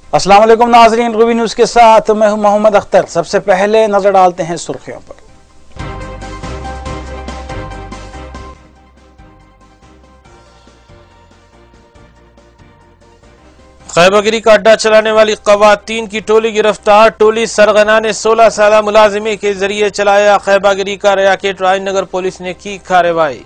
अस्सलाम वालेकुम नाज़रीन, रूबी न्यूज़ के साथ मैं हूं मोहम्मद अख्तर। सबसे पहले नजर डालते हैं सुर्खियों पर। खैबागिरी का अड्डा चलाने वाली ख़वातीन की टोली गिरफ्तार। टोली सरगना ने 16 साल मुलाजिमी के जरिए चलाया खैबागिरी का रैकेट। राजनगर पुलिस ने की कार्रवाई।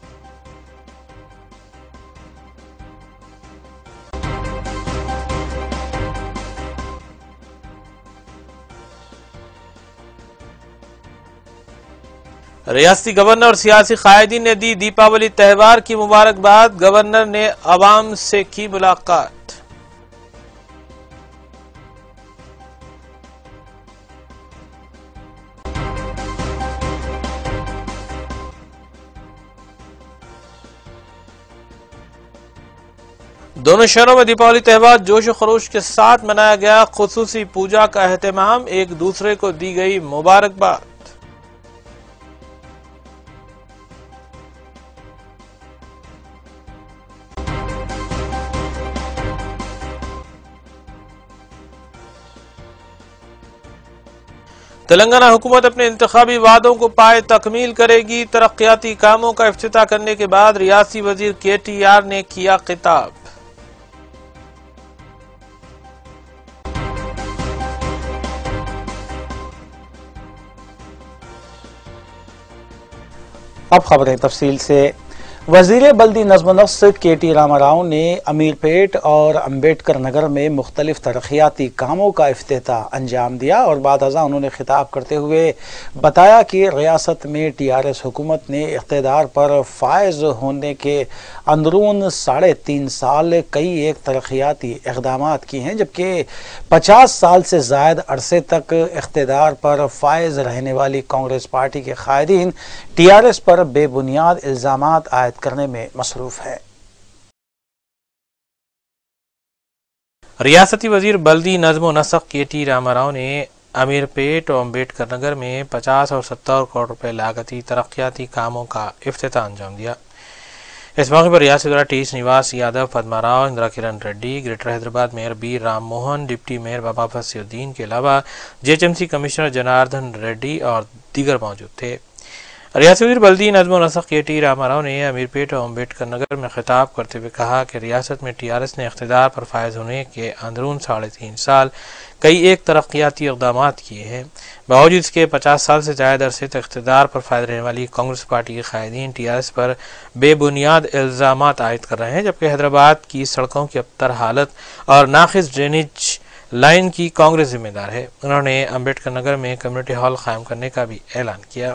रियासती गवर्नर और सियासी कायदीन ने दी दीपावली त्यौहार की मुबारकबाद। गवर्नर ने अवाम से की मुलाकात। दोनों शहरों में दीपावली त्यौहार जोश खरोश के साथ मनाया गया। खुसूसी पूजा का एहतमाम, एक दूसरे को दी गई मुबारकबाद। तेलंगाना हुकूमत अपने इंतखाबी वादों को पाए तकमील करेगी। तरक्याती कामों का इफ्तिताह करने के बाद रियासी वजीर KTR ने किया खिताब। अब खबरें तफसील से। वजीर बल्दी नज़्म नस्क KT रामाराव ने अमीरपेट और अम्बेडकर नगर में मुख्तलिफ तरक्याती कामों का इफ्तिताह अंजाम दिया और बाद अज़ां उन्होंने खिताब करते हुए बताया कि रियासत में TRS हुकूमत ने इक़्तिदार पर फायज होने के अंदरून 3.5 साल कई एक तरक्याती इक़दामात किए हैं, जबकि 50 साल से ज़ायद अरसे तक इक़्तिदार पर फायज रहने वाली कांग्रेस पार्टी के कायदीन TRS पर बेबुनियाद इल्ज़ामात आयद करने में मसरूफ है। रियासती वजीर बल्दी नज़्म नस्क KT रामाराव ने अमीरपेट और अम्बेडकर नगर में 50 और 70 करोड़ रुपए लागती तरक्याती कामों का इफ्तिताह अंजाम दिया। इस मौके पर रियासती वज़ीर T Srinivas Yadav, Padma Rao, Indira Kiran Reddy, greater Hyderabad mayor B Ram Mohan, deputy mayor Baba Fasiuddin के अलावा GHMC कमिश्नर जनार्दन रेड्डी और दीगर मौजूद थे। रियासती वज़ीर बल्दी नज़्म नस्क KT रामाराव ने अमीरपेट और अम्बेडकर नगर में खिताब करते हुए कहा कि रियासत में TRS ने इक़्तिदार पर फायज होने के अंदरून 3.5 साल कई एक तरक्याती इक़दामात किए हैं। बावजूद इसके 50 साल से ज़्यादा अरसे तक इक़्तिदार पर फायज रहने वाली कांग्रेस पार्टी के कायदीन TRS पर बेबुनियाद इल्ज़ामात आयद कर रहे हैं, जबकि हैदराबाद की सड़कों की अबतर हालत और नाक़िस ड्रेनेज लाइन की कांग्रेस जिम्मेदार है। उन्होंने अम्बेडकर नगर में कम्युनिटी हॉल कायम करने का भी ऐलान किया।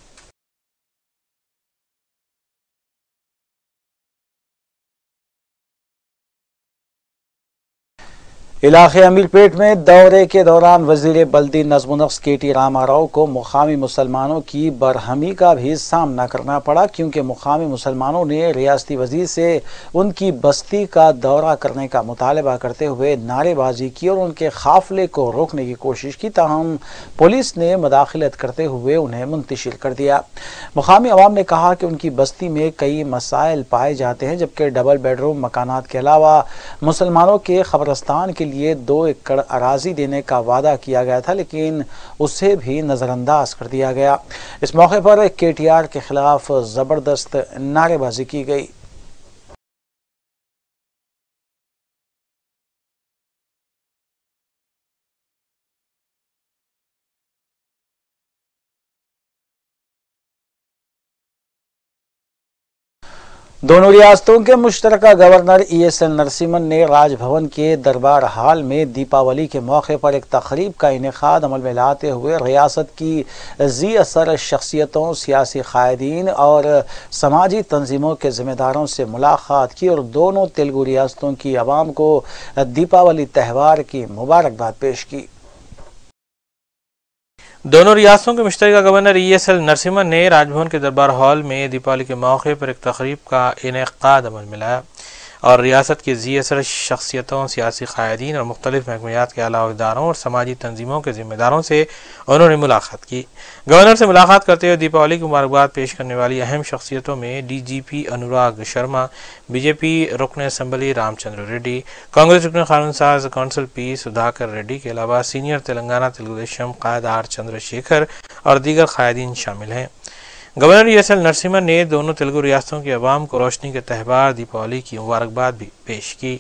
इलाके अमीरपेट में दौरे के दौरान वजीर बल्दी नज़्म नस्क KT रामाराव को मुकामी मुसलमानों की बरहमी का भी सामना करना पड़ा, क्योंकि मुकामी मुसलमानों ने रियासती वजीर से उनकी बस्ती का दौरा करने का मुतालबा करते हुए नारेबाजी की और उनके काफिले को रोकने की कोशिश की, ताहम पुलिस ने मदाखिलत करते हुए उन्हें मुंतशिर कर दिया। मुकामी अवाम ने कहा कि उनकी बस्ती में कई मसाइल पाए जाते हैं, जबकि डबल बेडरूम मकानात के अलावा मुसलमानों के कब्रस्तान के लिए 2 एकड़ अराजी देने का वादा किया गया था, लेकिन उसे भी नजरअंदाज कर दिया गया। इस मौके पर KTR के खिलाफ जबरदस्त नारेबाजी की गई। दोनों रियासतों के मुश्तरका गवर्नर ESL नरसिम्हन ने राजभवन के दरबार हाल में दीपावली के मौके पर एक तकरीब का इनेकाद अमल में लाते हुए रियासत की ज़ी असर शख्सियतों, सियासी कायदीन और समाजी तंजीमों के ज़िम्मेदारों से मुलाकात की और दोनों तेलुगु रियासतों की आवाम को दीपावली त्यौहार की मुबारकबाद पेश की। दोनों रियासतों के मुश्तरका गवर्नर ESL नरसिम्हन ने राजभवन के दरबार हॉल में दीपावली के मौके पर एक तकरीब का इनेकाद अमल में लाया। और रियासत के ज़ी असर शख्सियतों, सियासी कायदीन और मुख्तलिफ महकमियात के आला इदारों और समाजी तंजीमों के जिम्मेदारों से उन्होंने मुलाकात की। गवर्नर से मुलाकात करते हुए दीपावली की मुबारकबाद पेश करने वाली अहम शख्सियतों में DGP अनुराग शर्मा, BJP रुकन असम्बली रामचंद्र रेड्डी, कांग्रेस रुकन कानून साज कौंसिल P सुधाकर रेड्डी के अलावा सीनियर तेलंगाना तेलुगु देशम कायद R चंद्रशेखर और दीगर कायदीन शामिल हैं। गवर्नर ESL नरसिम्हन ने दोनों तेलुगु रियासतों के अवाम को रोशनी के त्यौहार दीपावली की मुबारकबाद भी पेश की।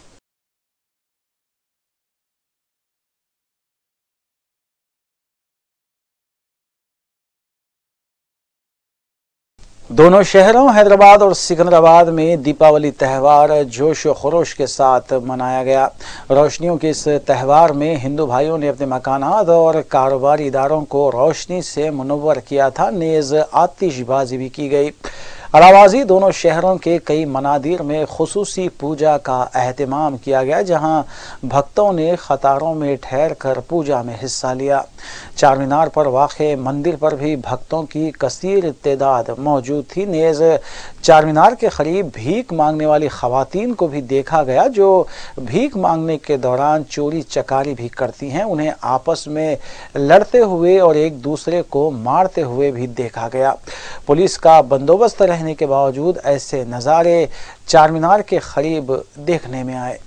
दोनों शहरों हैदराबाद और सिकंदराबाद में दीपावली त्यौहार जोश व खरोश के साथ मनाया गया। रोशनियों के इस त्यौहार में हिंदू भाइयों ने अपने मकानात और कारोबारी इदारों को रोशनी से मुनव्वर किया था। नेज़ आतिशबाजी भी की गई। अलावाजी दोनों शहरों के कई मनादिर में खुसूसी पूजा का एहतमाम किया गया, जहां भक्तों ने कतारों में ठहर कर पूजा में हिस्सा लिया। चार मीनार पर वाक़े मंदिर पर भी भक्तों की कसीर तादाद मौजूद थी। नेज़ चार मीनार के करीब भीख मांगने वाली खवातीन को भी देखा गया, जो भीख मांगने के दौरान चोरी चकारी भी करती हैं। उन्हें आपस में लड़ते हुए और एक दूसरे को मारते हुए भी देखा गया। पुलिस का बंदोबस्त रहने के बावजूद ऐसे नज़ारे चार मीनार के करीब देखने में आए।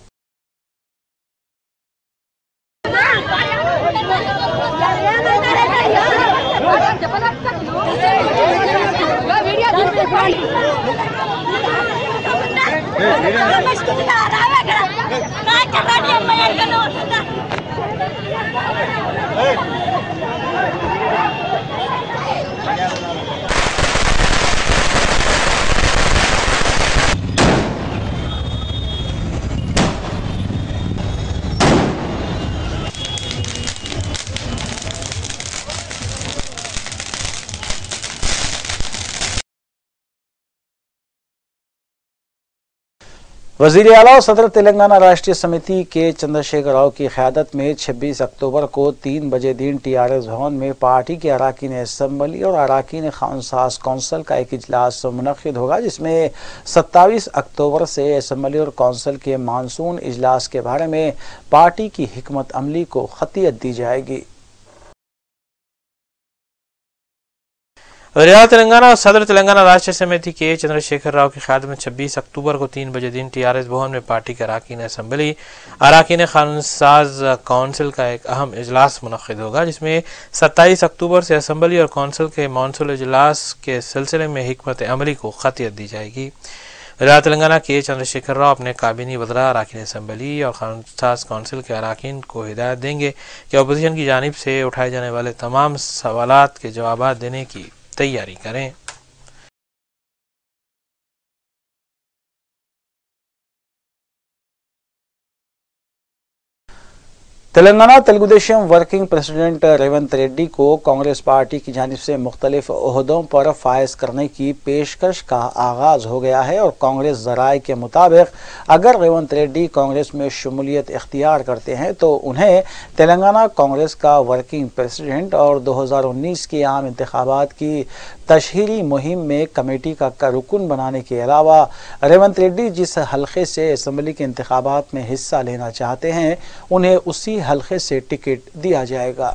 वज़ीर आला और सदर तेलंगाना राष्ट्रीय समिति के चंद्रशेखर राव की क़यादत में 26 अक्टूबर को 3 बजे दिन TRS भवन में पार्टी के अराकीन असम्बली और अराकीन खानसाज कौंसिल का एक इजलास मुनक़्क़िद होगा, जिसमें 27 अक्टूबर से असम्बली और कौंसिल के मानसून इजलास के बारे में पार्टी की हिकमत अमली को खतियत दी जाएगी। वज़ीर तेलंगाना और सदर तेलंगाना राष्ट्रीय समिति के चंद्रशेखर राव की क़यादत में 26 अक्टूबर को 3 बजे दिन TRS भवन में पार्टी के अराकीन असम्बली, अराकीन कानून साज कौंसिल का एक अहम इजलास मुनक़्क़िद होगा, जिसमें 27 अक्टूबर से असम्बली और कौंसिल के मानसून इजलास के सिलसिले में हिकमत अमली को खतियत दी जाएगी। वज़ीर तेलंगाना के चंद्रशेखर राव अपने काबीनी वज़रा, अराकीन असम्बली और कानून साज कौंसिल के अराकीन को हिदायत देंगे कि अपोजिशन की जानिब से उठाए जाने वाले तमाम सवालात के जवाब देने की तैयारी करें। तेलंगाना तेलुगु देशम वर्किंग प्रेसिडेंट रेवंत रेड्डी को कांग्रेस पार्टी की जानिब से मुख्तलिफ ओहदों पर फायज करने की पेशकश का आगाज हो गया है और कांग्रेस ज़राए के मुताबिक अगर रेवंत रेड्डी कांग्रेस में शमूलियत इख्तियार करते हैं तो उन्हें तेलंगाना कांग्रेस का वर्किंग प्रेसिडेंट और 2019 के आम इंतखाबात की तशहीरी मुहिम में कमेटी का रुकन बनाने के अलावा रेवंत रेड्डी जिस हल्के से असम्बली के इंतखाबात में हिस्सा लेना चाहते हैं उन्हें उसी हल्के से टिकट दिया जाएगा।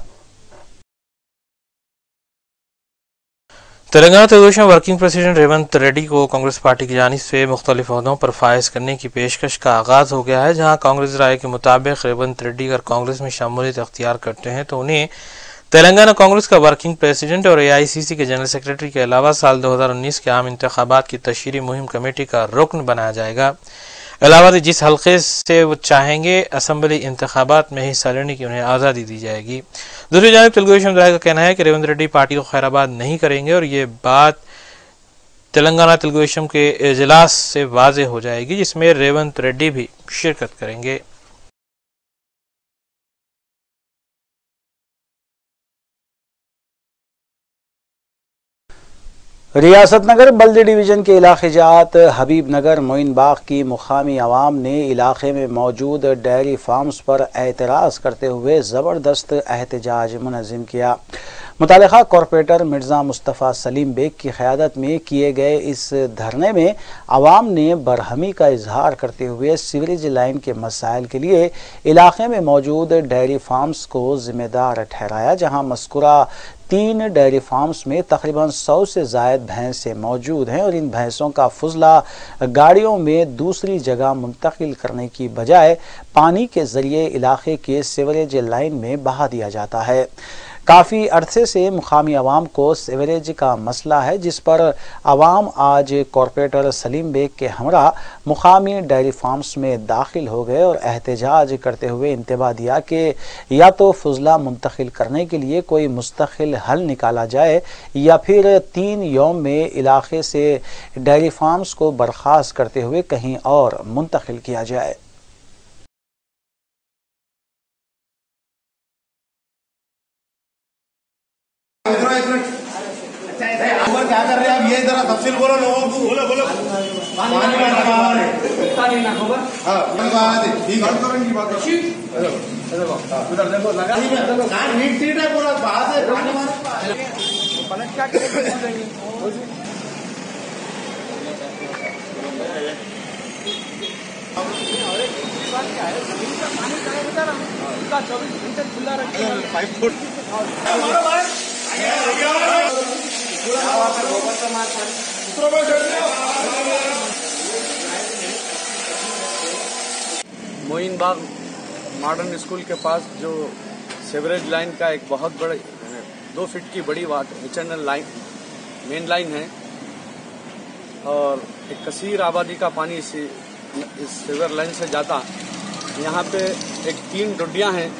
तेलंगाना तेलुगु देशम वर्किंग प्रेसिडेंट रेवंत रेड्डी को कांग्रेस पार्टी की जानिब से मुख्तलिफ ओहदों पर फायज करने की पेशकश का आगाज हो गया है, जहां कांग्रेस राय के मुताबिक रेवंत रेड्डी अगर कांग्रेस में शमूलियत अख्तियार करते हैं तो उन्हें तेलंगाना कांग्रेस का वर्किंग प्रेसिडेंट और AICC के जनरल सेक्रेटरी के अलावा साल 2019 के आम इंतखाबात की तशहीरी मुहिम कमेटी का रुकन बनाया जाएगा। अलावा जिस हल्के से वो चाहेंगे असम्बली इंतखाबात में हिस्सा लेने की उन्हें आज़ादी दी जाएगी। दूसरी जानिब तेलुगु देशम का कहना है कि रेवंत रेड्डी पार्टी को खैराबाद नहीं करेंगे और ये बात तेलंगाना तेलुगु देशम के इजलास से वाज़ेह हो जाएगी, जिसमें रेवंत रेड्डी भी शिरकत करेंगे। रियासत नगर बल्दी डिवीज़न के इलाके जात हबीब नगर मोइन बाग की मुकामी आवाम ने इलाके में मौजूद डेयरी फार्म्स पर एतराज़ करते हुए ज़बरदस्त एहतजाज मुनज़्ज़म किया। मुतालिका कॉरपोरेटर मिर्ज़ा मुस्तफ़ा सलीम बेग की क़यादत में किए गए इस धरने में आवाम ने बरहमी का इजहार करते हुए सीवरेज लाइन के मसाइल के लिए इलाके में मौजूद डेयरी फार्म्स को जिम्मेदार ठहराया, जहां मस्कुरा 3 डेयरी फार्म्स में तकरीबन 100 से ज़ायद भैंसें मौजूद हैं और इन भैंसों का फुजला गाड़ियों में दूसरी जगह मुंतकिल करने की बजाय पानी के जरिए इलाके के सीवरेज लाइन में बहा दिया जाता है। काफ़ी अरसे से मुकामी आवाम को सीवरेज का मसला है, जिस पर आवाम आज कॉरपोरेटर सलीम बेग के हमरा मुकामी डेयरी फार्म्स में दाखिल हो गए और एहतजाज करते हुए इंतबा दिया कि या तो फुजला मुंतकिल करने के लिए कोई मुस्तकिल हल निकाला जाए या फिर 3 यौम में इलाके से डेयरी फार्म्स को बर्खास्त करते हुए कहीं और मुंतकिल किया जाए। क्या कर रहे हैं आप? ये जरा तफसील बोलो लोगों को। बोलो बोलो। पानी में उधर देखो लगा नीट है पूरा बाहर से पलट क्या है जमीन का पानी का 24 घंटे खुला रखिए 5 foot Moin Bagh modern school के पास जो सीवरेज लाइन का एक बहुत बड़ा 2 फीट की बड़ी HNL लाइन मेन लाइन है और एक कसीर आबादी का पानी इस सीवर लाइन से जाता। यहाँ पे 3 डुड्डियाँ हैं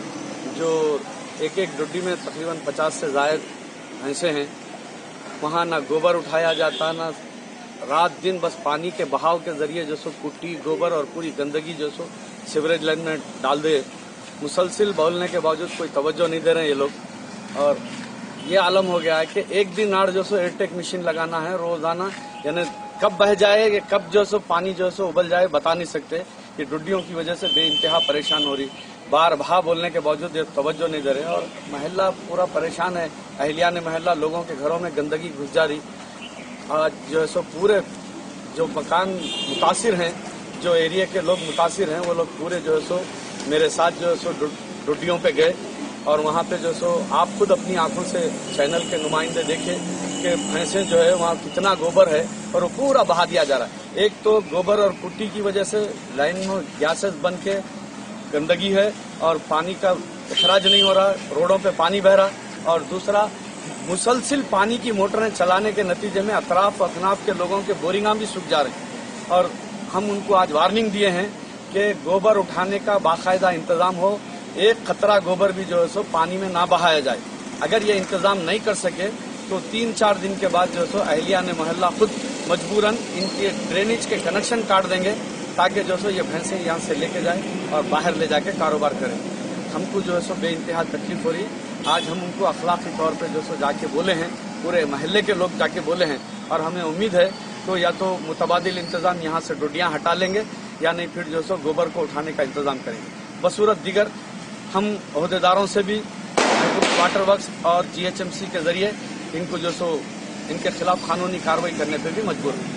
जो एक डुड्डी में तकरीबन 50 से ज़ायद भैंसे हैं। वहाँ ना गोबर उठाया जाता, ना रात दिन बस पानी के बहाव के जरिए जो सो कुट्टी गोबर और पूरी गंदगी जो सो सीवरेज लाइन में डाल दे। मुसलसिल बोलने के बावजूद कोई तवज्जो नहीं दे रहे हैं ये लोग। और ये आलम हो गया है कि एक दिन आड़ जो सो एयरटेक मशीन लगाना है रोजाना, यानी कब बह जाए कि कब जो सो पानी जो सो उबल जाए बता नहीं सकते। ये डुड्डियों की वजह से बेइंतहा परेशान हो रही, बार बार बोलने के बावजूद ये तवज्जो नहीं दे रहे और महल्ला पूरा परेशान है। अहलिया ने महल्ला लोगों के घरों में गंदगी घुस जा रही। आज जो है सो पूरे जो मकान मुतासिर हैं, जो एरिया के लोग मुतासिर हैं, वो लोग पूरे जो है सो मेरे साथ जो है सो डुड्डियों पे गए और वहाँ पे जो सो आप खुद अपनी आंखों से चैनल के नुमाइंदे देखे कि भैंसे जो है वहाँ कितना गोबर है और वो पूरा बहा दिया जा रहा है। एक तो गोबर और कुट्टी की वजह से लाइन में गैसेस बन के गंदगी है और पानी का इखराज नहीं हो रहा, रोडों पे पानी बह रहा। और दूसरा मुसलसिल पानी की मोटरें चलाने के नतीजे में अतराफ अकनाफ के लोगों के बोरिंगा भी सूख जा रहे हैं और हम उनको आज वार्निंग दिए हैं कि गोबर उठाने का बाकायदा इंतजाम हो, एक खतरा गोबर भी जो है सो पानी में ना बहाया जाए। अगर ये इंतजाम नहीं कर सके तो 3-4 दिन के बाद जो है सो अहलिया ने मोहल्ला खुद मजबूरन इनके ड्रेनेज के कनेक्शन काट देंगे ताकि जो सो ये भैंसे यहाँ से लेके जाए और बाहर ले जाके कारोबार करें। हमको जो है सो बेइंतहा तकलीफ हो रही। आज हम उनको अखलाकी तौर पे जो सो जाके बोले हैं, पूरे महल्ले के लोग जाके बोले हैं और हमें उम्मीद है तो या तो मुतबादिल इंतजाम यहाँ से डुडियाँ हटा लेंगे या नहीं फिर जो सो गोबर को उठाने का इंतजाम करेंगे। बसूरत दीगर हम अहदेदारों से भी वाटर वर्क्स और GHMC के जरिए इनको जो सो इनके खिलाफ कानूनी कार्रवाई करने पे भी मजबूर हैं।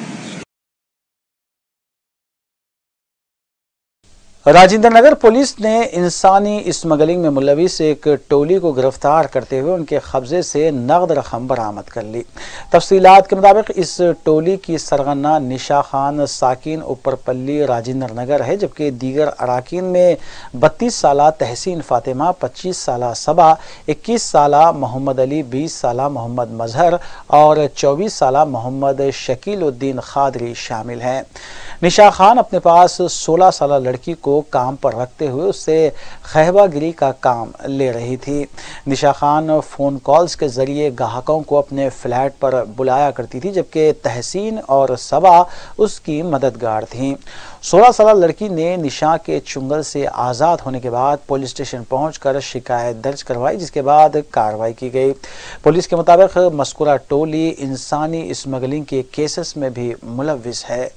राजेंद्र नगर पुलिस ने इंसानी स्मगलिंग में मुलविस एक टोली को गिरफ्तार करते हुए उनके कब्जे से नगद रकम बरामद कर ली। तफसीलात के मुताबिक इस टोली की सरगना निशा खान साकिन ऊपरपल्ली राजेंद्र नगर है, जबकि दीगर अराकीन में 32 साला तहसीन फातिमा, 25 साला सबा, 21 साला मोहम्मद अली, 20 साला मोहम्मद मजहर और 24 साला मोहम्मद शकील उद्दीन खादरी शामिल हैं। निशा खान अपने पास 16 साला लड़की को काम पर रखते हुए उससे खहबागिरी का काम ले रही थी। निशा खान फोन कॉल्स के जरिए ग्राहकों को अपने फ्लैट पर बुलाया करती थी, जबकि तहसीन और सबा उसकी मददगार थीं। 16 साला लड़की ने निशा के चुंगल से आज़ाद होने के बाद पुलिस स्टेशन पहुंचकर शिकायत दर्ज करवाई, जिसके बाद कार्रवाई की गई। पुलिस के मुताबिक मस्कुरा टोली इंसानी स्मगलिंग के केसेस में भी मुलविस है।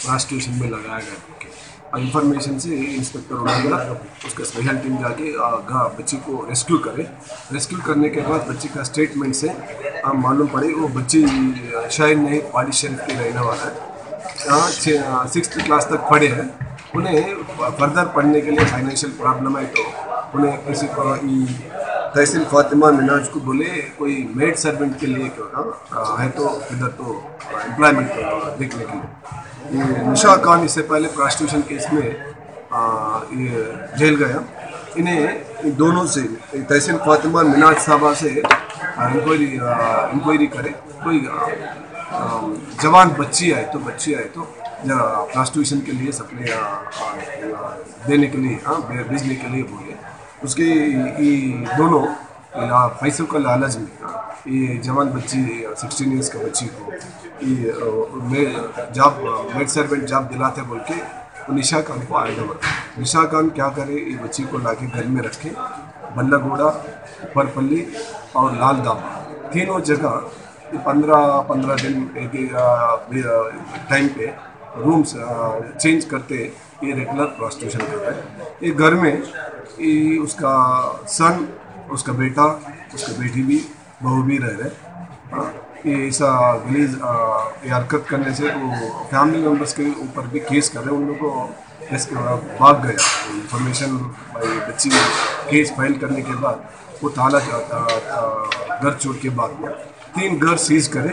प्रॉस्टिट्यूशन में लगाया गया। और इंफॉर्मेशन से इंस्पेक्टर उड़ागला उसका स्पेशल टीम जाके बच्ची को रेस्क्यू करे। रेस्क्यू करने के बाद बच्ची का स्टेटमेंट से मालूम पड़े वो बच्ची शायद नहीं पाड़ी शरीफ के रहने वाला है। 6th क्लास तक पढ़े हैं। उन्हें फर्दर पढ़ने के लिए फाइनेंशियल प्रॉब्लम है, तो उन्हें किसी को तहसील फातिमा मिनाज को बोले कोई मेड सर्वेंट के लिए है तो इधर तो एम्प्लॉयमेंट देखने के लिए। ये निशा खान इससे पहले प्रॉस्टिट्यूशन केस में ये जेल गया। इन्हें दोनों से तहसील फातिमा मिनाज साहबा से इंक्वायरी करे। कोई जवान बच्ची आए तो प्रॉस्टिट्यूशन के लिए सप्लाई देने के लिए भेजने के लिए बोले। उसके ये दोनों पैसों का लालच में ये जवान बच्ची 16 ईयर्स का बच्ची को ये मेड सर्वेंट जॉब दिलाते बोल के निशा खान को हैंड ओवर। निशा खान क्या करे, ये बच्ची को लाके घर में रखे। बल्लागोड़ा, उपरपल्ली और लाल दाबा तीनों जगह 15 दिन टाइम पे रूम्स चेंज करते ये रेगुलर प्रॉस्टिट्यूशन करता है। ये घर में ये उसका सन, उसका बेटा, उसका बेटी भी, बहू भी रह रहे। ये ऐसा गलीज ये हरकत करने से वो फैमिली मेम्बर्स के ऊपर भी केस कर रहे। उन लोगों को भाग गया इंफॉर्मेशन बच्ची केस फाइल करने के बाद वो ताला घर छोड़ के बाद में 3 घर सीज करे।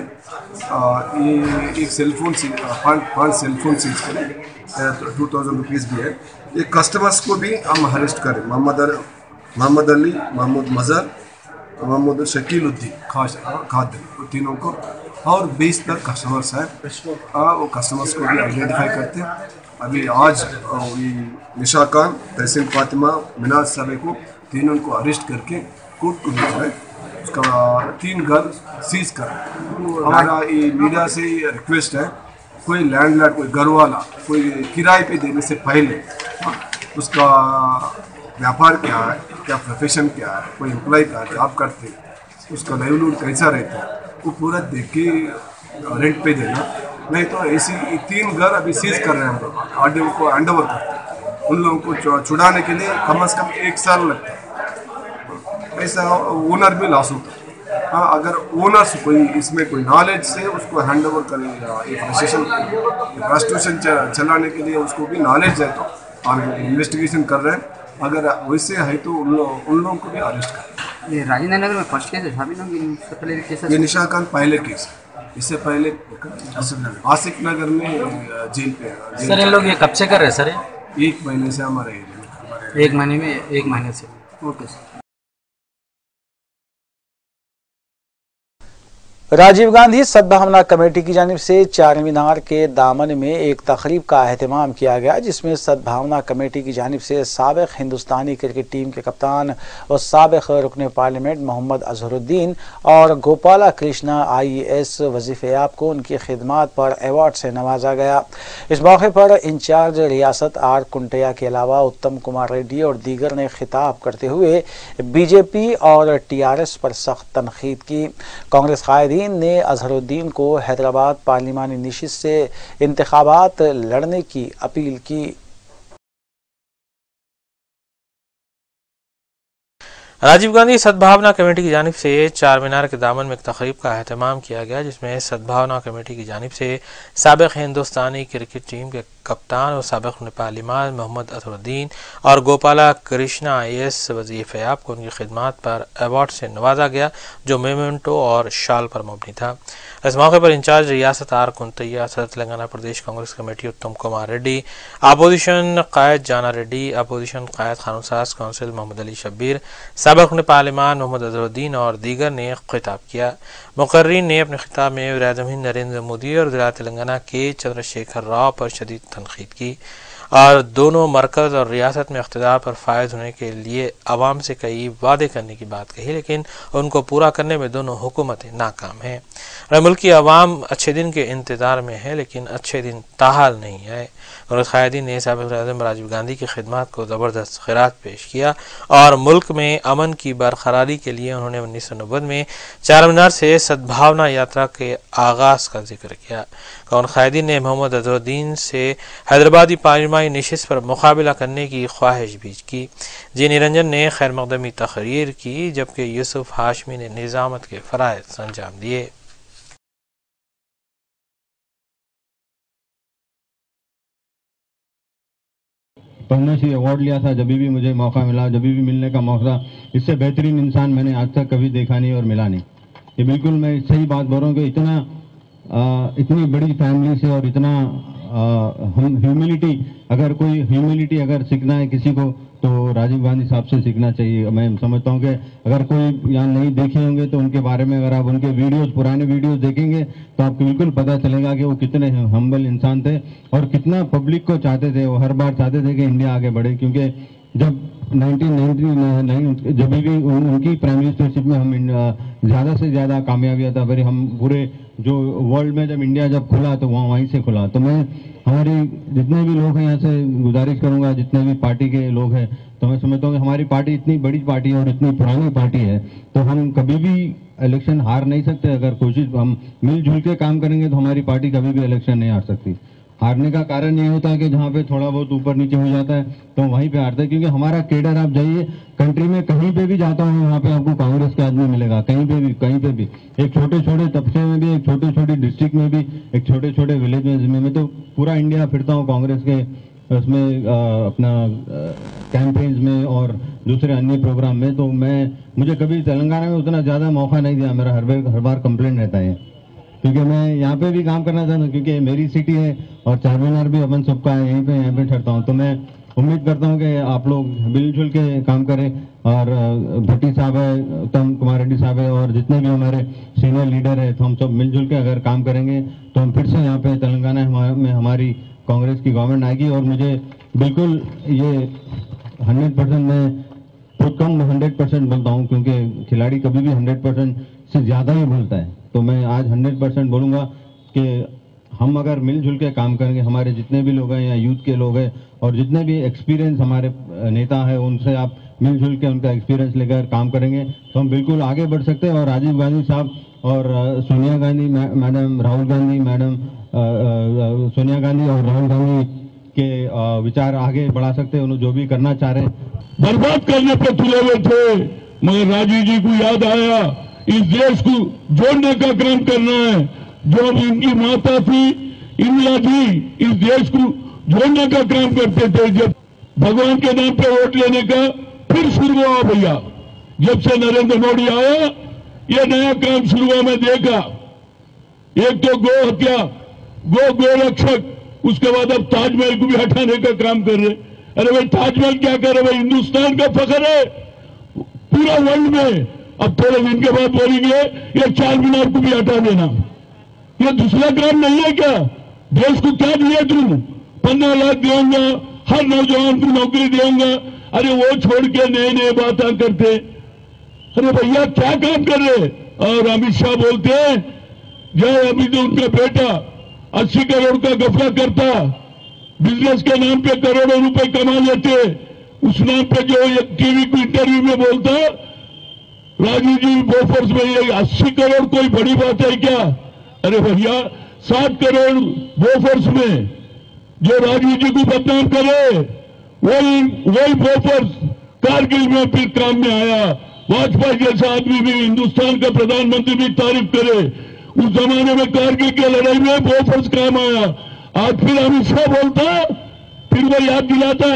ये एक सेलफोन 5 सेलफोन सीज करे, 2000 रुपीज़ भी है। ये कस्टमर्स को भी हम अरेस्ट करें। मोहम्मद अली, मोहम्मद मज़हर, मोहम्मद शकीलुद्दीन खादिम, तीनों को और 20 तक कस्टमर्स हैं। वो कस्टमर्स को भी आइडेंटिफाई करते हैं। अभी आज निशा खान, तहसील फातिमा मिनाज साहब को तीनों को अरेस्ट करके कोर्ट को भेजा है। उसका 3 घर सीज कर। हमारा ये मीडिया से रिक्वेस्ट है, कोई लैंडलॉर्ड, कोई घर वाला, कोई किराए पे देने से पहले उसका व्यापार क्या है, क्या प्रोफेशन क्या है, कोई एम्प्लॉय क्या जॉब करते, उसका लाइवलीहुड कैसा रहता है, वो पूरा देख के रेंट पे देना। नहीं तो ऐसी 3 घर अभी सीज कर रहे हैं हम लोग, आरडीओ को हैंड ओवर करते हैं। उन लोगों को छुड़ाने के लिए कम से कम 1 साल लगता है। ऐसा ओनर भी लॉस होता है। अगर ओनर्स कोई इसमें कोई नॉलेज से उसको हैंड ओवर करेगा, प्रॉस्टिट्यूशन चलाने के लिए उसको भी नॉलेज है तो इन्वेस्टिगेशन कर रहे हैं। अगर वैसे है तो उन लोगों को भी अरेस्ट करें। ये राजेंद्र नगर में फर्स्ट केस है, ये निशा खान पहले केस है। इससे पहले आसिफ नगर में जेल पे। सर इन लोग ये कब से कर रहे हैं सर? 1 महीने से हमारे एरिया में। 1 महीने से। Okay sir. राजीव गांधी सद्भावना कमेटी की जानिब से चार मीनार के दामन में एक तकरीब का अहतमाम किया गया, जिसमें सद्भावना कमेटी की जानिब से साबिक हिंदुस्तानी क्रिकेट टीम के कप्तान और साबिक रुकन पार्लियामेंट मोहम्मद अजहरुद्दीन और गोपाला कृष्णा IAS वजीफेयाब को उनकी खिदमात पर अवार्ड से नवाजा गया। इस मौके पर इंचार्ज रियासत R कुंटैया के अलावा उत्तम कुमार रेड्डी और दीगर ने खिताब करते हुए BJP और TRS पर सख्त तनकीद की। कांग्रेस कायदीन ने अजहरुद्दीन को हैदराबाद पार्लिमानी नशिस्त से इंतखाबात लड़ने की अपील की। राजीव गांधी सद्भावना कमेटी की जानिब से चार मीनार के दामन में एक तकरीब का अहतमाम किया गया, जिसमें सद्भावना कमेटी की जानिब से साबिक हिंदुस्तानी क्रिकेट टीम के कप्तान और साबिक पार्लिमान मोहम्मद अजहरुद्दीन और गोपाला कृष्णा IAS वजीफेयाब को उनकी खिदमात पर अवार्ड से नवाजा गया, जो मेमेंटो और शाल पर मबनी था। इस मौके पर इंचार्ज रियासत R कुंटैया, सदर तेलंगाना प्रदेश कांग्रेस कमेटी उत्तम कुमार रेड्डी, अपोजिशन कायद जाना रेड्डी, अपोजिशन कायद कानूनसाज काउंसिल मोहम्मद अली शब्बीर, साबिक पार्लिमान मोहम्मद अजहरुद्दीन और दीगर ने खिताब किया। मुकर्रीन ने अपने खिताब में वज़ीर-ए-आज़म नरेंद्र मोदी और ज़िला तेलंगाना के चंद्रशेखर राव पर शदीद तनकीद की और दोनों मरकज़ और रियासत में इक़्तिदार पर फायज होने के लिए अवाम से कई वादे करने की बात कही, लेकिन उनको पूरा करने में दोनों हुकूमतें नाकाम हैं। और मुल्क की आवाम अच्छे दिन के इंतज़ार में है, लेकिन अच्छे दिन ताहाल नहीं आए। और कायदीन ने साबिक़ वज़ीर-ए-आज़म राजीव गांधी की खिदमत को ज़बरदस्त खिरात पेश किया और मुल्क में अमन की बरकरारी के लिए उन्होंने 1990 में चार मीनार से सद्भावना यात्रा के आगाज़ का जिक्र किया। कौन कायदीन ने मोहम्मद अजहरुद्दीन से हैदराबादी पार्लिमानी नशिस्त पर मुकाबला करने की ख्वाहिश भी की। जी निरंजन ने खैर मकदमी तकरीर की, जबकि यूसुफ हाशमी ने निज़ामत के फ़राइज़ अंजाम दिए। पद्मश्री अवार्ड लिया था, जब भी मुझे मौका मिला, जब भी मिलने का मौका, इससे बेहतरीन इंसान मैंने आज तक कभी देखा नहीं और मिला नहीं। ये बिल्कुल मैं सही बात बोल रहा हूँ कि इतनी बड़ी फैमिली से और इतना ह्यूमिलिटी, अगर कोई ह्यूमिलिटी अगर सीखना है किसी को तो राजीव गांधी साहब से सीखना चाहिए। मैं समझता हूँ कि अगर कोई यहाँ नहीं देखे होंगे तो उनके बारे में अगर आप उनके वीडियोस, पुराने वीडियोस देखेंगे तो आपको बिल्कुल पता चलेगा कि वो कितने हम्बल इंसान थे और कितना पब्लिक को चाहते थे। वो हर बार चाहते थे कि इंडिया आगे बढ़े, क्योंकि जब 1999 जब भी उनकी प्राइम मिनिस्टरशिप में हम ज़्यादा से ज़्यादा कामयाबियाँ था, फिर हम पूरे जो वर्ल्ड में जब इंडिया जब खुला तो वहीं से खुला। तो मैं हमारी जितने भी लोग हैं यहाँ से गुजारिश करूंगा, जितने भी पार्टी के लोग हैं, तो मैं समझता हूँ कि हमारी पार्टी इतनी बड़ी पार्टी है और इतनी पुरानी पार्टी है, तो हम कभी भी इलेक्शन हार नहीं सकते। अगर कोशिश हम मिलजुल के काम करेंगे तो हमारी पार्टी कभी भी इलेक्शन नहीं हार सकती। हारने का कारण ये होता है कि जहाँ पे थोड़ा बहुत ऊपर नीचे हो जाता है तो वहीं पे हारते हैं, क्योंकि हमारा केडर, आप जाइए कंट्री में कहीं पे भी जाता हूँ वहाँ पे आपको कांग्रेस के आदमी मिलेगा, कहीं पे भी एक छोटे छोटे तबके में भी, एक छोटे छोटे डिस्ट्रिक्ट में भी, एक छोटे छोटे विलेज में। मैं तो पूरा इंडिया फिरता हूँ कांग्रेस के उसमें अपना कैंपेन्स में और दूसरे अन्य प्रोग्राम में। तो मुझे कभी तेलंगाना में उतना ज़्यादा मौका नहीं दिया, मेरा हर बार कंप्लेंट रहता है, क्योंकि मैं यहाँ पे भी काम करना चाहता हूँ, क्योंकि मेरी सिटी है और चारमीनार भी अपन सबका है, यहाँ पे ठहरता हूँ। तो मैं उम्मीद करता हूँ कि आप लोग मिलजुल के काम करें और भट्टी साहब है, उत्तम कुमार रेड्डी साहब है और जितने भी हमारे सीनियर लीडर है, तो हम सब मिलजुल के अगर काम करेंगे तो हम फिर से यहाँ पे तेलंगाना में हमारी कांग्रेस की गवर्नमेंट आएगी। और मुझे बिल्कुल ये 100% मैं खुद कम 100% बोलता हूँ, क्योंकि खिलाड़ी कभी भी 100% से ज़्यादा ही बोलता है। तो मैं आज 100% बोलूँगा कि हम अगर मिलजुल के काम करेंगे, हमारे जितने भी लोग हैं या यूथ के लोग हैं और जितने भी एक्सपीरियंस हमारे नेता है, उनसे आप मिलजुल के उनका एक्सपीरियंस लेकर काम करेंगे तो हम बिल्कुल आगे बढ़ सकते हैं। और राजीव गांधी साहब और सोनिया गांधी मैडम, राहुल गांधी मैडम, सोनिया गांधी और राहुल गांधी के विचार आगे बढ़ा सकते हैं। उन्होंने जो भी करना चाह रहे हैं, बर्बाद करने पर तुले हुए थे, मगर राजीव जी को याद आया इस देश को जोड़ने का काम करना है। जो इनकी माता थी इंदिरा जी इस देश को जोड़ने का काम करते थे। जब भगवान के नाम पे वोट लेने का फिर शुरू हुआ भैया, जब से नरेंद्र मोदी आया ये नया काम शुरू हुआ। मैं देखा एक तो गो हत्या, गो रक्षक, उसके बाद अब ताजमहल को भी हटाने का काम कर रहे। अरे भाई ताजमहल क्या कर रहे भाई, हिंदुस्तान का फख्र है पूरा वर्ल्ड में। अब थोड़े दिन के बाद बोलेंगे ये चार मीनार को भी हटा देना, ये दूसरा काम नहीं है क्या? देश को क्या दिया तुम? 15 लाख दूंगा, हर नौजवान को नौकरी दूंगा। अरे वो छोड़ के नए नए बातें करते। अरे भैया क्या काम कर रहे? और अमित शाह बोलते हैं जब अभी तो उनका बेटा 80 करोड़ का गफला करता, बिजनेस के नाम पे करोड़ों रुपए कमा लेते, उस नाम पे जो एक टीवी को इंटरव्यू में बोलता राजीव जी बोफर्स में ये 80 करोड़ कोई बड़ी बात है क्या? अरे भैया 7 करोड़ बोफर्स में जो राजीव जी को बदनाम करे वही बोफर्स कारगिल में फिर काम में आया। वाजपेयी जैसा आदमी भी, हिंदुस्तान का प्रधानमंत्री भी तारीफ करे। उस जमाने में कारगिल की लड़ाई में बोफर्स काम आया। आज फिर अमित शाह बोलता, फिर वो याद दिलाता।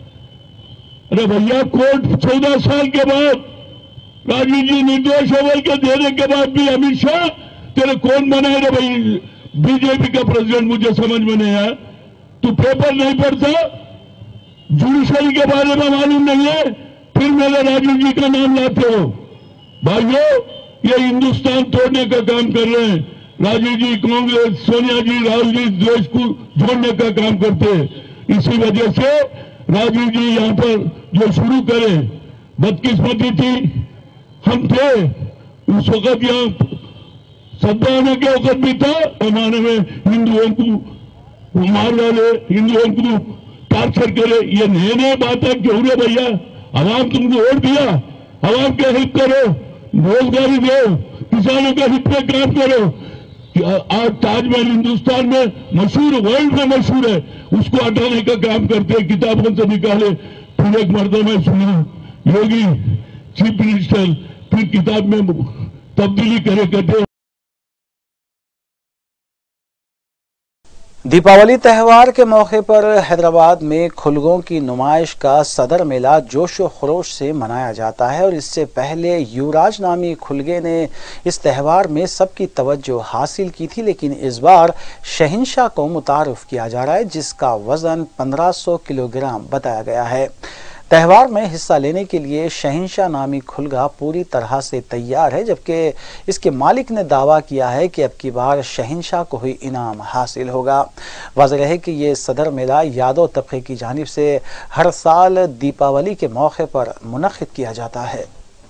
अरे भैया कोर्ट 14 साल के बाद राजीव जी निर्दोष होकर के देने के बाद भी अमित शाह तेरे कौन बनाए रे भाई बीजेपी का प्रेसिडेंट? मुझे समझ में नहीं आया। तू पेपर नहीं पढ़ता, जुडिशरी के बारे में मालूम नहीं है, फिर मेरे राजीव जी का नाम लाते हो। भाइयों ये हिंदुस्तान तोड़ने का काम कर रहे हैं। राजीव जी कांग्रेस, सोनिया जी, राहुल जी देश को जोड़ने का काम करते हैं। इसी वजह से राजीव जी यहाँ पर जो शुरू करे, बदकिस्मती थी हम थे उस वक्त यहाँ सद्दाम के वक्त भी था, जमाने में हिंदुओं को मार डाले, हिंदुओं को टॉर्चर करे। ये नए नए बात है क्यों रे भैया? आवाम तुमको वोट दिया, आवाम के हित करो, रोजगारी दो, किसानों के हित में काम करो। आज ताजमहल हिंदुस्तान में मशहूर, वर्ल्ड में मशहूर है, उसको हटाने का काम करते, किताबों से निकाले। फिर एक मर्तबा में सुना योगी चीफ मिनिस्टर फिर किताब में तब्दीली करे करते। दीपावली त्यौहार के मौके पर हैदराबाद में खुलगों की नुमाइश का सदर मेला जोश व खरोश से मनाया जाता है और इससे पहले युवराज नामी खुलगे ने इस त्यौहार में सबकी तवज्जो हासिल की थी, लेकिन इस बार शहंशाह को मुतारुफ किया जा रहा है जिसका वजन 1500 किलोग्राम बताया गया है। त्यौहार में हिस्सा लेने के लिए शहंशाह नामी खुलगा पूरी तरह से तैयार है, जबकि इसके मालिक ने दावा किया है कि अब की बार शहंशाह को ही इनाम हासिल होगा। वाज़ेह है कि ये सदर मेला यादव तबके की जानिब से हर साल दीपावली के मौके पर मुनक़िद किया जाता है।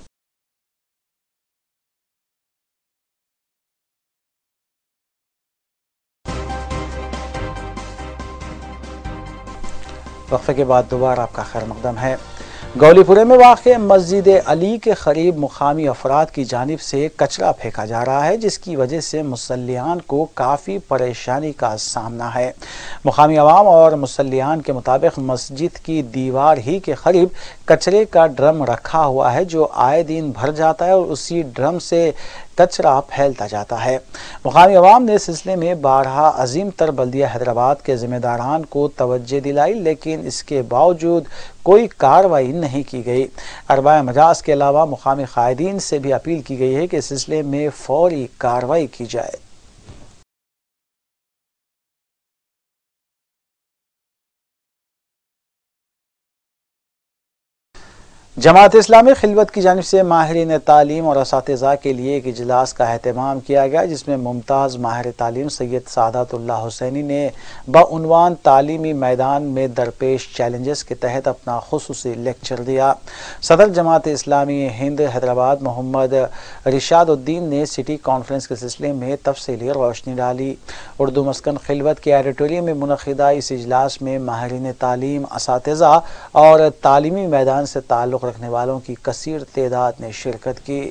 वक्फे के बाद दोबारा आपका खैर मकदम है। गौलीपुरे में वाक़ मस्जिद अली के करीब मुकामी अफराद की जानिब से कचरा फेंका जा रहा है, जिसकी वजह से मुसल्लियान को काफ़ी परेशानी का सामना है। मुकामी अवाम और मुसल्लियान के मुताबिक मस्जिद की दीवार ही के करीब कचरे का ड्रम रखा हुआ है जो आए दिन भर जाता है और उसी ड्रम से कचरा फैलता जाता है। मुकामी अवाम ने इस सिलसिले में बारहा अजीम तर बल्दिया हैदराबाद के जिम्मेदारान को तवज्जो दिलाई, लेकिन इसके बावजूद कोई कार्रवाई नहीं की गई। अरबाए मजाज के अलावा मुकामी कायदीन से भी अपील की गई है कि इस सिलसिले में फौरी कार्रवाई की जाए। जमात इस्लामी खिलवत की जानिब से माहिरीन तालीम और असातिज़ा के लिए एक इजलास का एहतमाम किया गया, जिसमें मुमताज़ माहिर तालीम सैयद सादातुल्लाह हुसैनी ने बउनवान तालीमी मैदान में दरपेश चैलेंजेस के तहत अपना खुसूसी लेक्चर दिया। सदर जमात इस्लामी हिंद हैदराबाद मोहम्मद रिशादुद्दीन ने सिटी कॉन्फ्रेंस के सिलसिले में तफसीली रोशनी डाली। उर्दू मस्कन खिलवत के ऑडिटोरियम में मुनक़िदा इस इजलास में माहिरीन तालीम, असातिज़ा और तालीमी मैदान से ताल्लुक़ रखने वालों की कसीर तादाद ने शिरकत की।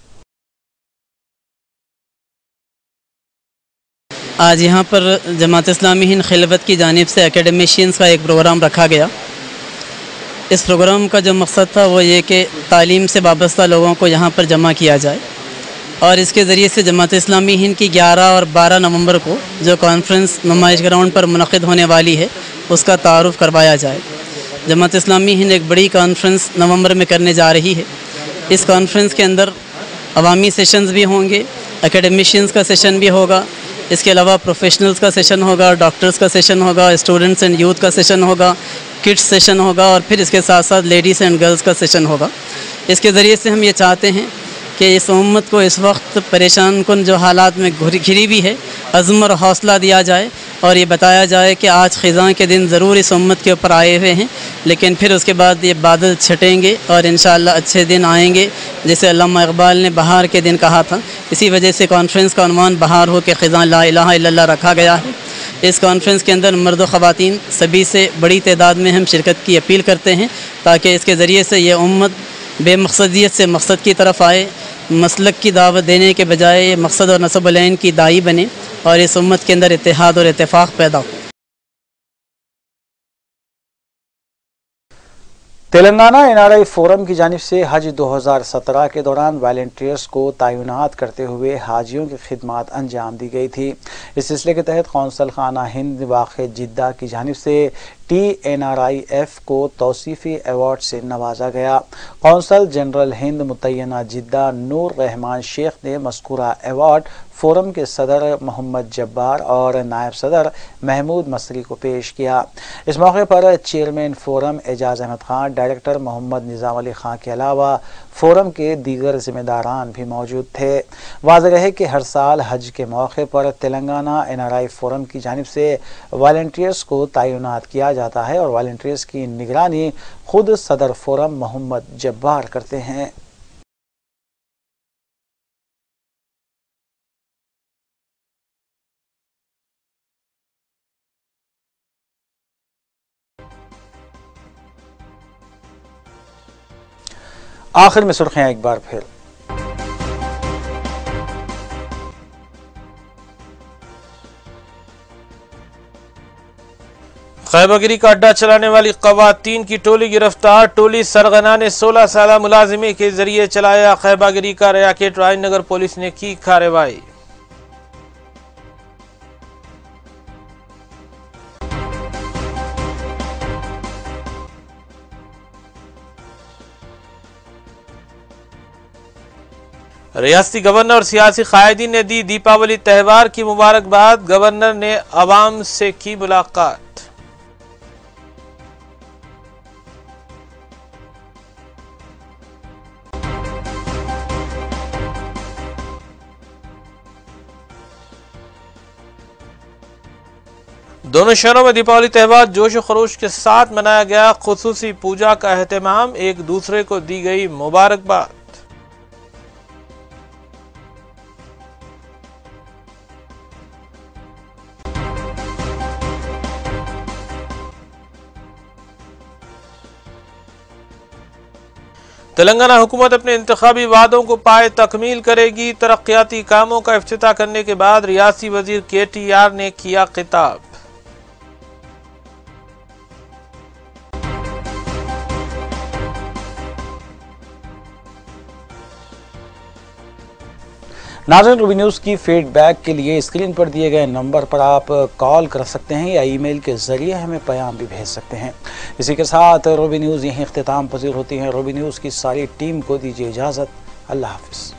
आज यहाँ पर जमात इस्लामी हिंद खिलवत की जानिब से एकेडमिशियंस का एक प्रोग्राम रखा गया। इस प्रोग्राम का जो मकसद था वो ये कि तालीम से वाबस्ता लोगों को यहाँ पर जमा किया जाए और इसके ज़रिए से जमात इस्लामी हिंद की 11 और 12 नवंबर को जो कॉन्फ्रेंस नुमाइश ग्राउंड पर मुनक़िद होने वाली है उसका तारुफ़ करवाया जाए। जमात इस्लामी हिंद एक बड़ी कॉन्फ्रेंस नवंबर में करने जा रही है। इस कॉन्फ्रेंस के अंदर अवामी सेशंस भी होंगे, एकेडमिशियंस का सेशन भी होगा, इसके अलावा प्रोफेशनल्स का सेशन होगा, डॉक्टर्स का सेशन होगा, स्टूडेंट्स एंड यूथ का सेशन होगा, किड्स सेशन होगा और फिर इसके साथ साथ लेडीज़ एंड गर्ल्स का सेशन होगा। इसके ज़रिए से हम ये चाहते हैं कि इस उम्मत को इस वक्त परेशान कुन जो हालात में घिरी हुई है, अज़्म और हौसला दिया जाए और ये बताया जाए कि आज ख़िज़ां के दिन ज़रूर इस उम्मत के ऊपर आए हुए हैं, लेकिन फिर उसके बाद ये बादल छटेंगे और इंशाअल्लाह अच्छे दिन आएंगे, जैसे अल्लामा इक़बाल ने बहार के दिन कहा था। इसी वजह से कॉन्फ्रेंस का उन्वान बहार हो के ख़िज़ां ला इलाहा इल्लल्लाह रखा गया है। इस कॉन्फ्रेंस के अंदर मर्द व ख़वातीन सभी से बड़ी तादाद में हम शिरकत की अपील करते हैं ताकि इसके ज़रिए से ये उम्मत बेमकसदियत से मकसद की तरफ आए, मसलक की दावत देने के बजाय मकसद और नसब-उल-ऐन की दाई बने और इस उम्मत के अंदर इत्तेहाद और इत्तेफाक पैदा हो। तेलंगाना एनआरआई फोरम की जानिब से हज 2017 के दौरान वॉलंटियर्स को तैनात करते हुए हाजियों की खिदमत अंजाम दी गई थी। इस सिलसिले के तहत कौंसल खाना हिंद वाक़े जिद्दा की जानिब से TNRIF को तौसीफ़ी अवार्ड से नवाजा गया। कौंसल जनरल हिंद मुतय्यना जिद्दा नूर रहमान शेख ने मज़कूरा अवार्ड फोरम के सदर मोहम्मद जब्बार और नायब सदर महमूद मसरी को पेश किया। इस मौके पर chairman forum Ejaz Ahmed Khan, director Mohammed Nizam Ali Khan के अलावा फोरम के दीगर जिम्मेदारान भी मौजूद थे। वाज़ेह है कि हर साल हज के मौके पर तेलंगाना NRI फोरम की जानिब से वॉलंटियर्स को तैनात किया जाता है और वॉलंटियर्स की निगरानी खुद सदर फोरम मोहम्मद जब्बार करते हैं। आखिर में सुर्खियां एक बार फिर। खैबागिरी का अड्डा चलाने वाली खवातीन की टोली गिरफ्तार। टोली सरगना ने 16 साल मुलाजिमी के जरिए चलाया खैबागिरी का रैकेट। राजनगर पुलिस ने की कार्रवाई। रियासती गवर्नर और सियासी कायदीन ने दी दीपावली त्यौहार की मुबारकबाद। गवर्नर ने अवाम से की मुलाकात। दोनों शहरों में दीपावली त्यौहार जोश व खरोश के साथ मनाया गया। खुसूसी पूजा का एहतमाम, एक दूसरे को दी गई मुबारकबाद। तेलंगाना हुकूमत अपने इंतखाबी वादों को पाए तकमील करेगी। तरक्याती कामों का इफ्तिताह करने के बाद रियासी वजीर KTR ने किया खिताब। नाज़रीन, रूबी न्यूज़ की फीडबैक के लिए स्क्रीन पर दिए गए नंबर पर आप कॉल कर सकते हैं या ईमेल के ज़रिए हमें पैगाम भी भेज सकते हैं। इसी के साथ रूबी न्यूज़ यहीं इख्तिताम पज़ीर होती है। रूबी न्यूज़ की सारी टीम को दीजिए इजाज़त। अल्लाह हाफ़िज़।